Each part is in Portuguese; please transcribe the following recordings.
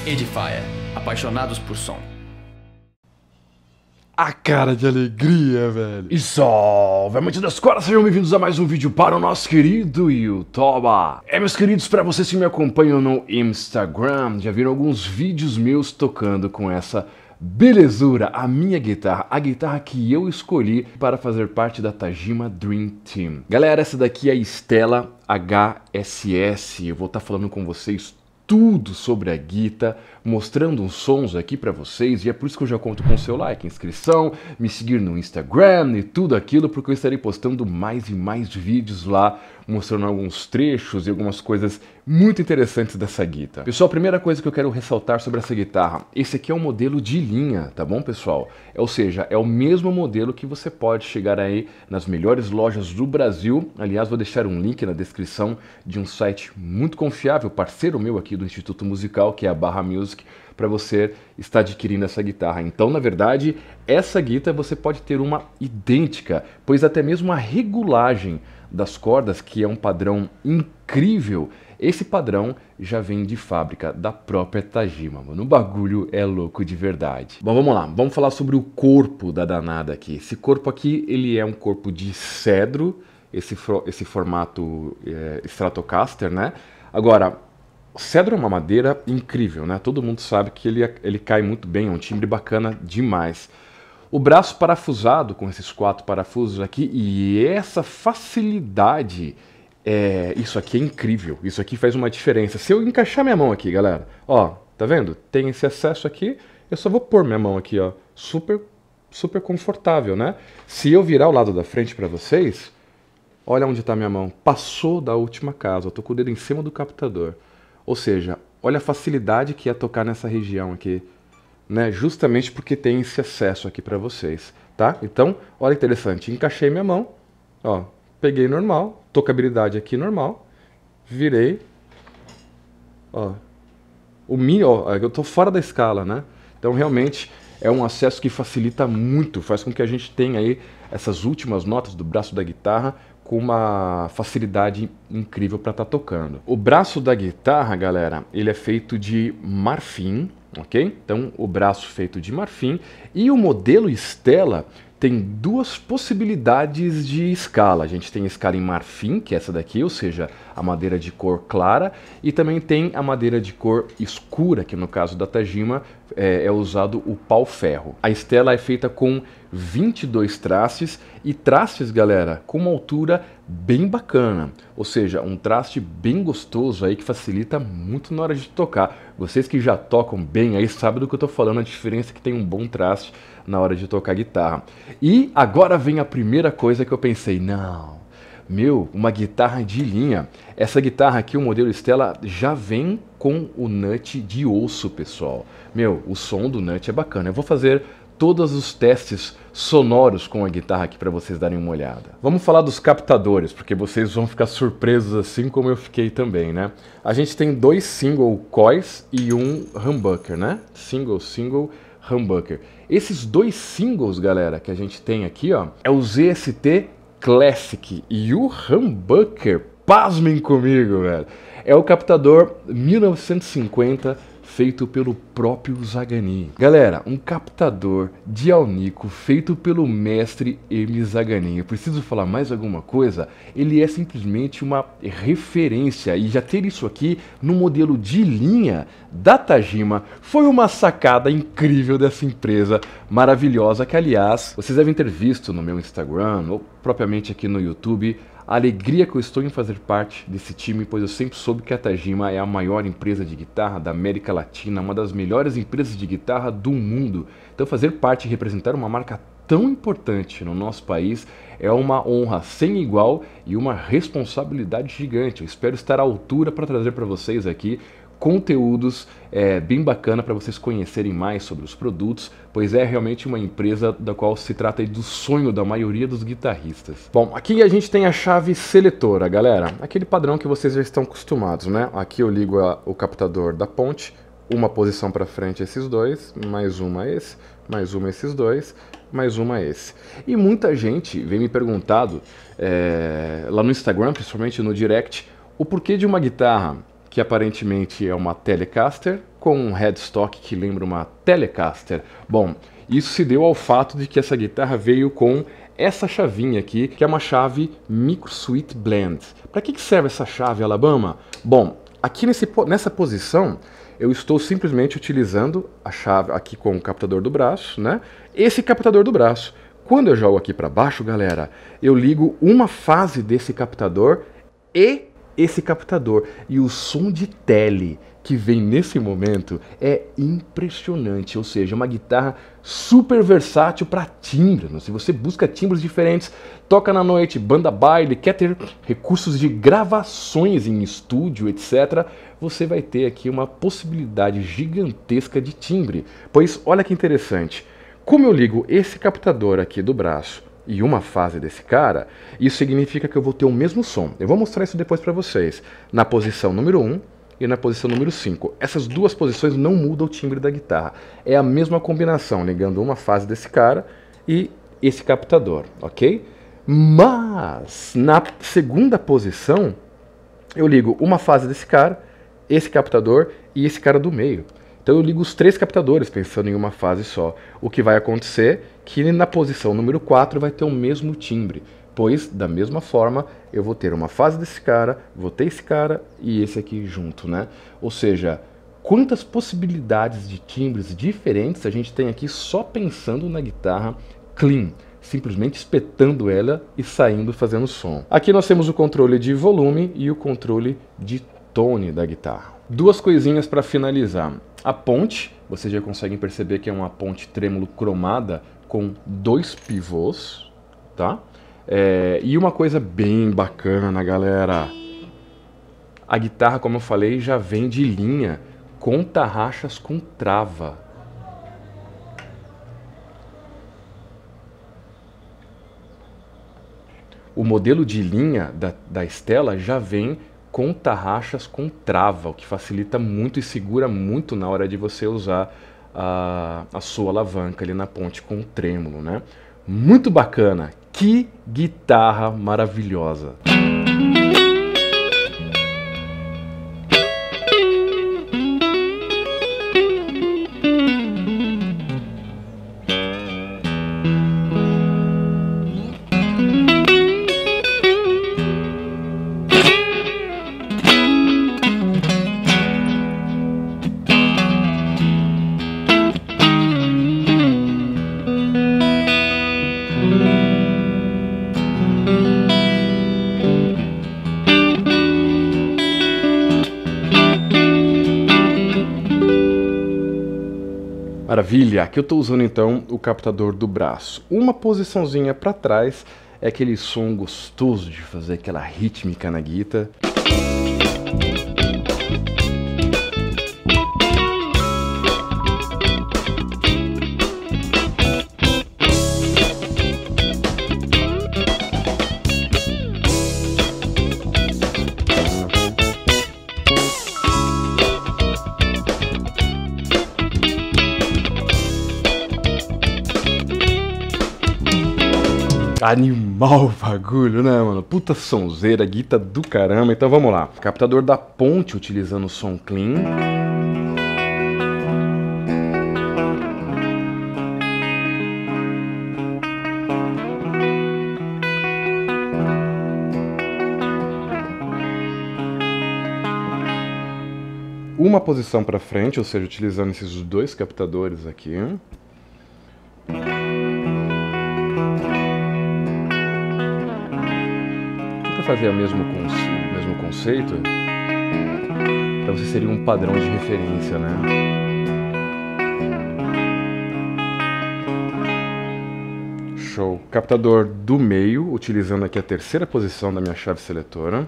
Edifier, apaixonados por som. A cara de alegria, velho. E salve, amantes das cordas, sejam bem-vindos a mais um vídeo para o nosso querido YouTube. Meus queridos, para vocês que me acompanham no Instagram, já viram alguns vídeos meus tocando com essa belezura, a minha guitarra, a guitarra que eu escolhi para fazer parte da Tajima Dream Team. Galera, essa daqui é a Stella HSS, eu vou estar falando com vocês tudo sobre a guitarra, mostrando uns sons aqui pra vocês, e é por isso que eu já conto com o seu like, inscrição, me seguir no Instagram e tudo aquilo, porque eu estarei postando mais e mais vídeos lá, mostrando alguns trechos e algumas coisas muito interessantes dessa guitarra. Pessoal, a primeira coisa que eu quero ressaltar sobre essa guitarra, esse aqui é um modelo de linha, tá bom, pessoal? Ou seja, é o mesmo modelo que você pode chegar aí nas melhores lojas do Brasil. Aliás, vou deixar um link na descrição de um site muito confiável, parceiro meu aqui do Instituto Musical, que é a Barra Music, para você estar adquirindo essa guitarra. Então, na verdade, essa guitarra você pode ter uma idêntica, pois até mesmo a regulagem das cordas, que é um padrão incrível, esse padrão já vem de fábrica da própria Tajima, mano. O bagulho é louco de verdade. Bom, vamos lá. Vamos falar sobre o corpo da danada aqui. Esse corpo aqui, ele é um corpo de cedro, esse formato Stratocaster, né? Agora, cedro é uma madeira incrível, né? Todo mundo sabe que ele cai muito bem, é um timbre bacana demais. O braço parafusado com esses 4 parafusos aqui e essa facilidade, isso aqui é incrível, isso aqui faz uma diferença. Se eu encaixar minha mão aqui, galera, ó, tá vendo? Tem esse acesso aqui, eu só vou pôr minha mão aqui, ó, super confortável, né? Se eu virar o lado da frente para vocês, olha onde tá minha mão, passou da última casa, eu tô com o dedo em cima do captador. Ou seja, olha a facilidade que é tocar nessa região aqui, né? Justamente porque tem esse acesso aqui para vocês, tá? Então, olha interessante, encaixei minha mão, ó, peguei normal, tocabilidade aqui normal, virei, ó, ó, eu tô fora da escala, né? Então, realmente é um acesso que facilita muito, faz com que a gente tenha aí essas últimas notas do braço da guitarra com uma facilidade incrível para estar tocando. O braço da guitarra, galera, ele é feito de marfim, ok? Então, o braço feito de marfim, e o modelo Stella tem 2 possibilidades de escala. A gente tem a escala em marfim, que é essa daqui, ou seja, a madeira de cor clara, e também tem a madeira de cor escura, que no caso da Tajima é usado o pau-ferro. A Stella é feita com 22 trastes, e trastes, galera, com uma altura bem bacana, ou seja, um traste bem gostoso aí que facilita muito na hora de tocar. Vocês que já tocam bem aí sabem do que eu tô falando, a diferença é que tem um bom traste na hora de tocar guitarra. E agora vem a primeira coisa que eu pensei, não, meu, uma guitarra de linha. Essa guitarra aqui, o modelo Stella, já vem com o nut de osso, pessoal. Meu, o som do nut é bacana. Eu vou fazer todos os testes sonoros com a guitarra aqui para vocês darem uma olhada. Vamos falar dos captadores, porque vocês vão ficar surpresos assim como eu fiquei também, né? A gente tem 2 single coils e um humbucker, né? Single, humbucker. Esses 2 singles, galera, que a gente tem aqui, ó, é o ZST Classic, e o humbucker, pasmem comigo, velho, é o captador 1950 feito pelo próprio Zagani. Galera, um captador de Alnico feito pelo mestre M. Zagani. Eu preciso falar mais alguma coisa? Ele é simplesmente uma referência, e já ter isso aqui no modelo de linha da Tajima foi uma sacada incrível dessa empresa maravilhosa, que aliás, vocês devem ter visto no meu Instagram ou propriamente aqui no YouTube, a alegria que eu estou em fazer parte desse time, pois eu sempre soube que a Tajima é a maior empresa de guitarra da América Latina, uma das melhores empresas de guitarra do mundo. Então fazer parte e representar uma marca tão importante no nosso país é uma honra sem igual e uma responsabilidade gigante. Eu espero estar à altura para trazer para vocês aqui conteúdos bem bacana para vocês conhecerem mais sobre os produtos, pois é realmente uma empresa da qual se trata do sonho da maioria dos guitarristas. Bom, aqui a gente tem a chave seletora, galera, aquele padrão que vocês já estão acostumados, né? Aqui eu ligo o captador da ponte, uma posição para frente esses 2, mais uma esse, mais uma esses 2, mais uma esse. E muita gente vem me perguntado lá no Instagram, principalmente no direct, o porquê de uma guitarra que aparentemente é uma Telecaster com um headstock que lembra uma Telecaster. Bom, isso se deu ao fato de que essa guitarra veio com essa chavinha aqui, que é uma chave Micro Sweet Blend. Para que serve essa chave, Alabama? Bom, aqui nessa posição, eu estou simplesmente utilizando a chave aqui com o captador do braço, né? Esse captador do braço. Quando eu jogo aqui para baixo, galera, eu ligo uma fase desse captador e esse captador. E o som de tele que vem nesse momento é impressionante, ou seja, uma guitarra super versátil para timbre. Se você busca timbres diferentes, toca na noite, banda baile, quer ter recursos de gravações em estúdio, etc., você vai ter aqui uma possibilidade gigantesca de timbre. Pois olha que interessante, como eu ligo esse captador aqui do braço e uma fase desse cara, isso significa que eu vou ter o mesmo som. Eu vou mostrar isso depois para vocês, na posição número 1 e na posição número 5. Essas duas posições não mudam o timbre da guitarra. É a mesma combinação, ligando uma fase desse cara e esse captador, ok? Mas, na segunda posição, eu ligo uma fase desse cara, esse captador e esse cara do meio. Então eu ligo os três captadores pensando em uma fase só. O que vai acontecer é que na posição número 4 vai ter o mesmo timbre. Pois, da mesma forma, eu vou ter uma fase desse cara, vou ter esse cara e esse aqui junto, né? Ou seja, quantas possibilidades de timbres diferentes a gente tem aqui só pensando na guitarra clean, simplesmente espetando ela e saindo fazendo som. Aqui nós temos o controle de volume e o controle de tone da guitarra. Duas coisinhas para finalizar. A ponte, vocês já conseguem perceber que é uma ponte trêmulo cromada com 2 pivôs, tá? E uma coisa bem bacana, galera, a guitarra, como eu falei, já vem de linha com tarraxas com trava. O modelo de linha da Stella já vem com tarraxas com trava, o que facilita muito e segura muito na hora de você usar a sua alavanca ali na ponte com o trêmulo, né? Muito bacana! Que guitarra maravilhosa! Maravilha! Aqui eu estou usando então o captador do braço. Uma posiçãozinha para trás é aquele som gostoso de fazer aquela rítmica na guitarra. Animal o bagulho, né, mano? Puta sonzeira, guitarra do caramba. Então vamos lá. Captador da ponte utilizando o som clean. Uma posição para frente, ou seja, utilizando esses dois captadores aqui. Fazer o mesmo conceito, para você seria um padrão de referência, né? Show! Captador do meio, utilizando aqui a terceira posição da minha chave seletora.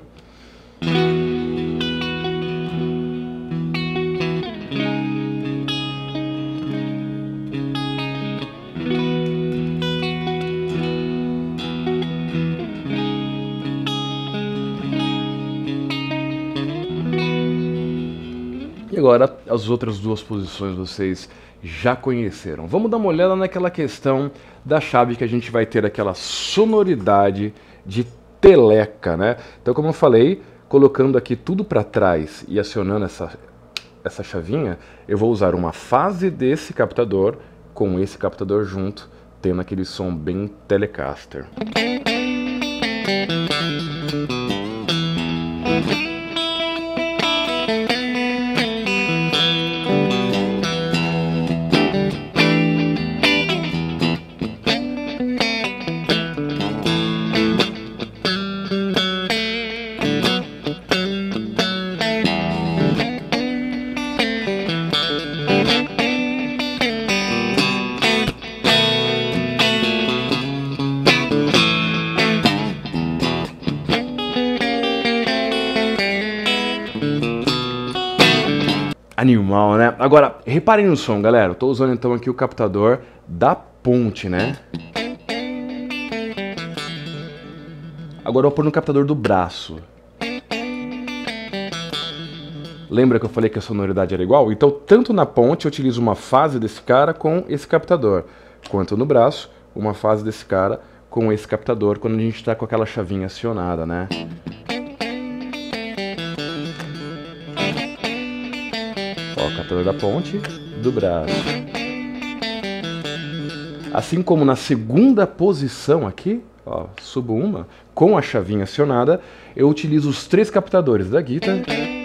Agora, as outras duas posições vocês já conheceram. Vamos dar uma olhada naquela questão da chave que a gente vai ter aquela sonoridade de teleca, né? Então, como eu falei, colocando aqui tudo para trás e acionando essa chavinha, eu vou usar uma fase desse captador com esse captador junto, tendo aquele som bem Telecaster. Animal, né? Agora, reparem no som, galera. Eu tô usando então aqui o captador da ponte, né? Agora eu vou pôr no captador do braço. Lembra que eu falei que a sonoridade era igual? Então, tanto na ponte eu utilizo uma fase desse cara com esse captador, quanto no braço, uma fase desse cara com esse captador, quando a gente tá com aquela chavinha acionada, né? Ó, o captador da ponte, do braço. Assim como na segunda posição aqui, ó, subo uma, com a chavinha acionada, eu utilizo os 3 captadores da guitarra.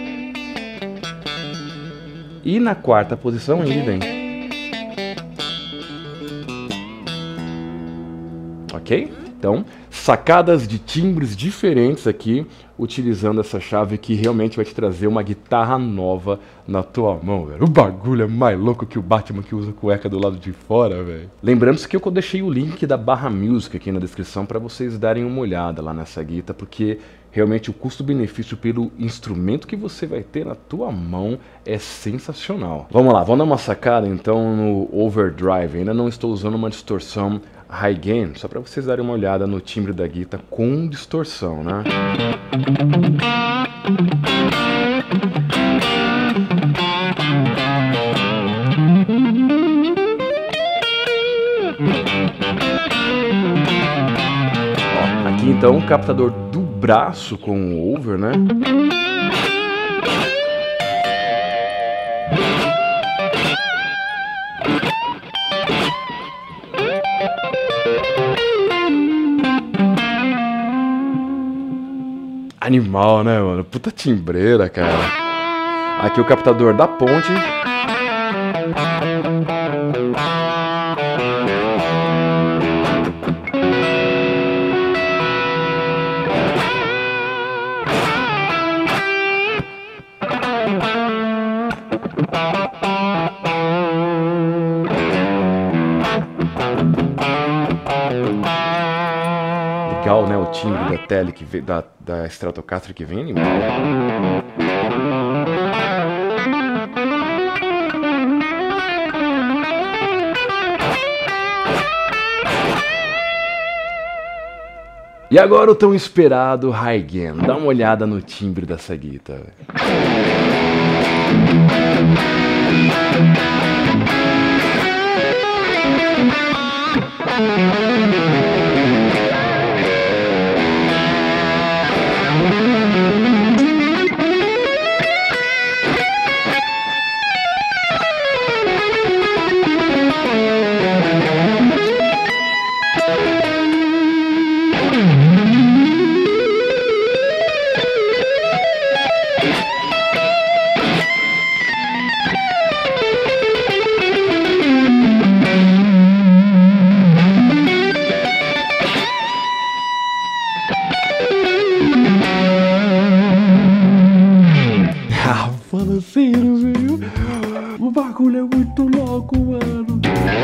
E na quarta posição, idem. Ok? Então, sacadas de timbres diferentes aqui, utilizando essa chave que realmente vai te trazer uma guitarra nova na tua mão, velho. O bagulho é mais louco que o Batman que usa cueca do lado de fora, velho. Lembrando que eu deixei o link da Barra Music aqui na descrição para vocês darem uma olhada lá nessa guitarra, porque realmente o custo-benefício pelo instrumento que você vai ter na tua mão é sensacional. Vamos lá, vamos dar uma sacada então no overdrive. Ainda não estou usando uma distorção high gain, só para vocês darem uma olhada no timbre da guitarra com distorção, né? Ó, aqui então o captador do braço com o over, né? Animal, né, mano? Puta timbreira, cara. Aqui o captador da ponte. Legal, né? O timbre da tele que vem da Stratocaster que vem animal. E agora o tão esperado high gain. Dá uma olhada no timbre dessa guitarra. Fala sério, velho. O bagulho é muito louco, mano.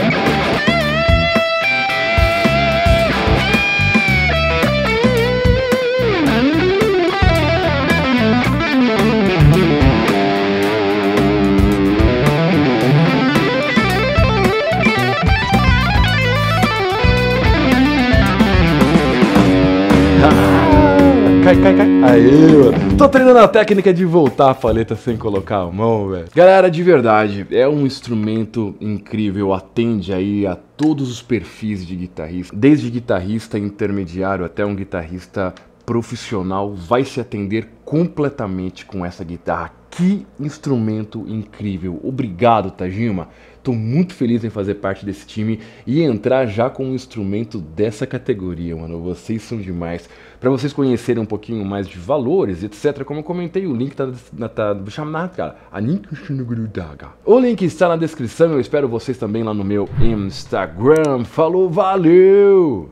Cai. Aê, mano. Tô treinando a técnica de voltar a paleta sem colocar a mão, velho. Galera, de verdade, é um instrumento incrível. Atende aí a todos os perfis de guitarrista. Desde guitarrista intermediário até um guitarrista profissional vai se atender completamente com essa guitarra Que instrumento incrível. Obrigado, Tajima. Tô muito feliz em fazer parte desse time e entrar já com um instrumento dessa categoria, mano. Vocês são demais. Para vocês conhecerem um pouquinho mais de valores, etc. Como eu comentei, o link o link está na descrição. Eu espero vocês também lá no meu Instagram. Falou, valeu!